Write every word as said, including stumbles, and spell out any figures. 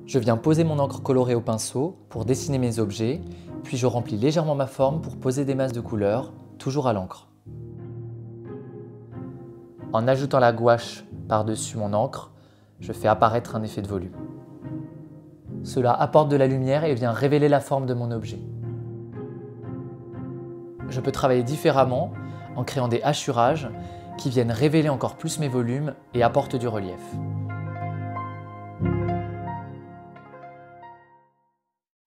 Je viens poser mon encre colorée au pinceau pour dessiner mes objets, puis je remplis légèrement ma forme pour poser des masses de couleurs, toujours à l'encre. En ajoutant la gouache par-dessus mon encre, je fais apparaître un effet de volume. Cela apporte de la lumière et vient révéler la forme de mon objet. Je peux travailler différemment en créant des hachurages qui viennent révéler encore plus mes volumes et apportent du relief.